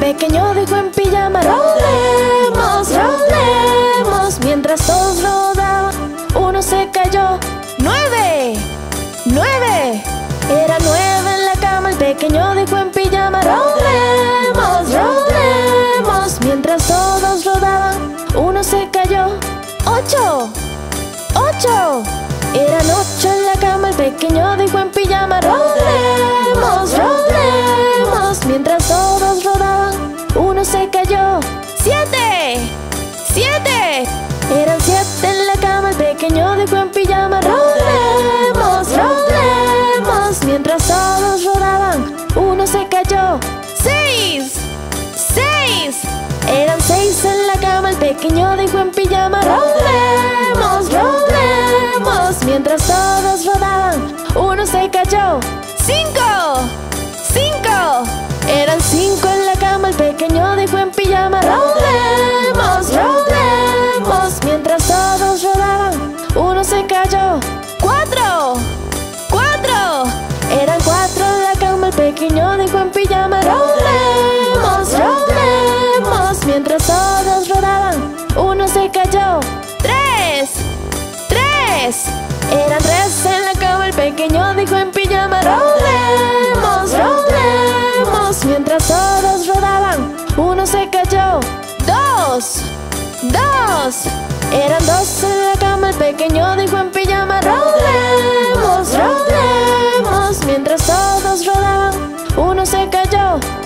pequeño dijo en pijama: rodemos, rodemos. Mientras todos rodaban, uno se cayó. 9, 9. Era 9 en la cama, el pequeño dijo en pijama: rodemos, rodemos. Mientras todos rodaban, uno se cayó. 8, 8. Eran 8 en la cama, el pequeño dijo en pijama: rodemos, rodemos. Mientras todos rodaban, uno se cayó. 7, 7. Eran 7 en la cama, el pequeño dijo en pijama: rodemos, rodemos. Mientras todos rodaban, uno se cayó. 6, 6. Eran 6 en la cama, el pequeño dijo en pijama: rodemos, rodemos. Mientras todos rodaban, uno se cayó. 5, 5. Eran 5 en la cama, el pequeño dijo en pijama: rodemos, rodemos. Mientras todos rodaban, uno se cayó. 4, 4. Eran 4 en la cama, el pequeño dijo en pijama: rodemos, rodemos. Mientras todos rodaban, uno se cayó. 3, 3. Eran 3 en la cama, el pequeño dijo en pijama: rodemos, rodemos. Mientras todos rodaban, uno se cayó. 2, 2. Eran 2 en la cama, el pequeño dijo en pijama: rodemos, rodemos. Mientras todos rodaban, uno se cayó.